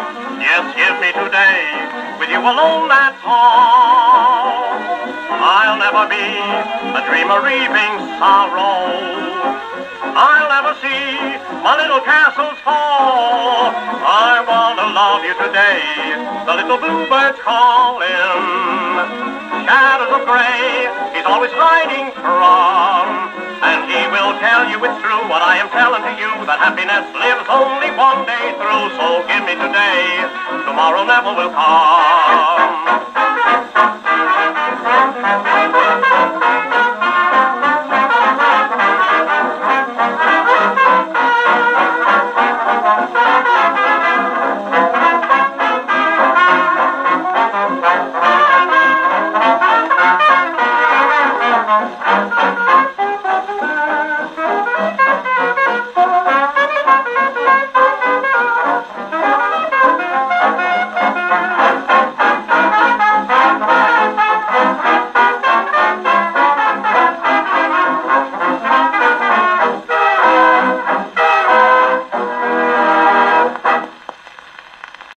Yes, give me today, with you alone, that's all. I'll never be a dreamer reaping sorrow. I'll never see my little castles fall. I want to love you today, the little bluebird's calling. Shadows of gray, he's always hiding from, and he will tell you it's true what I am telling to you, that happiness lives only one day through. So give me today, tomorrow never will come.